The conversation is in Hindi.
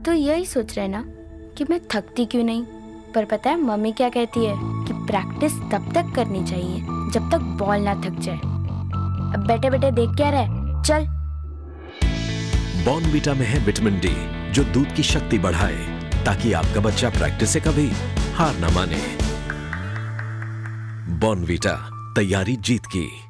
तो यही सोच रहे ना कि मैं थकती क्यों नहीं। पर पता है मम्मी क्या कहती है कि प्रैक्टिस तब तक करनी चाहिए जब तक बॉल ना थक जाए। अब बैठे बैठे देख क्या रहे, चल। बॉर्नवीटा में है विटामिन डी जो दूध की शक्ति बढ़ाए ताकि आपका बच्चा प्रैक्टिस से कभी हार ना माने। बॉर्नवीटा, तैयारी जीत की।